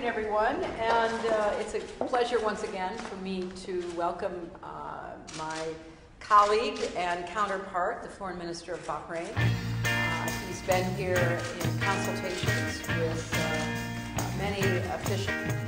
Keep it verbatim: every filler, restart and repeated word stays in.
afternoon, everyone, and uh, it's a pleasure once again for me to welcome uh, my colleague and counterpart, the Foreign Minister of Bahrain. Uh, he's been here in consultations with uh, uh, many officials.